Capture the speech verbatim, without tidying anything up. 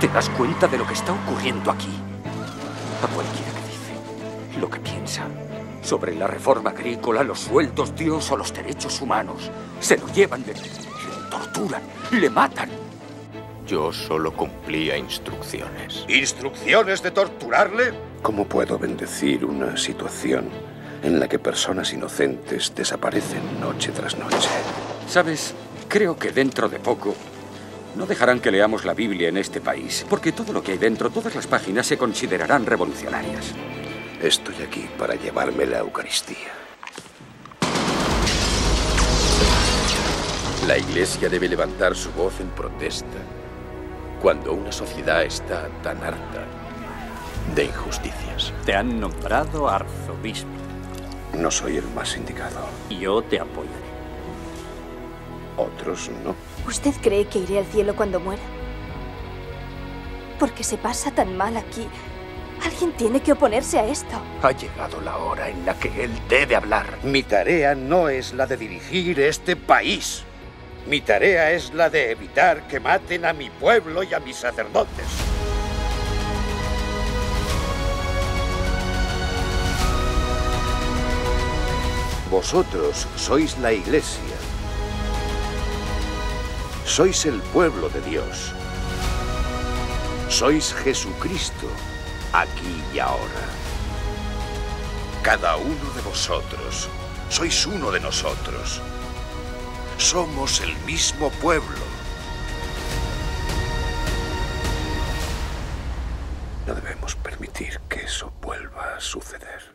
das cuenta de lo que está ocurriendo aquí? A cualquiera que dice lo que piensa sobre la reforma agrícola, los sueldos, Dios o los derechos humanos, se lo llevan de... le torturan, le matan. Yo solo cumplía instrucciones. ¿Instrucciones de torturarle? ¿Cómo puedo bendecir una situación en la que personas inocentes desaparecen noche tras noche? ¿Sabes? Creo que dentro de poco no dejarán que leamos la Biblia en este país, porque todo lo que hay dentro, todas las páginas, se considerarán revolucionarias. Estoy aquí para llevarme la Eucaristía. La Iglesia debe levantar su voz en protesta cuando una sociedad está tan harta de injusticias. Te han nombrado arzobispo. No soy el más indicado. Yo te apoyaré. Otros no. ¿Usted cree que iré al cielo cuando muera? Porque se pasa tan mal aquí. Alguien tiene que oponerse a esto. Ha llegado la hora en la que él debe hablar. Mi tarea no es la de dirigir este país. Mi tarea es la de evitar que maten a mi pueblo y a mis sacerdotes. Vosotros sois la Iglesia. Sois el pueblo de Dios. Sois Jesucristo, aquí y ahora. Cada uno de vosotros sois uno de nosotros. Somos el mismo pueblo. No debemos permitir que eso vuelva a suceder.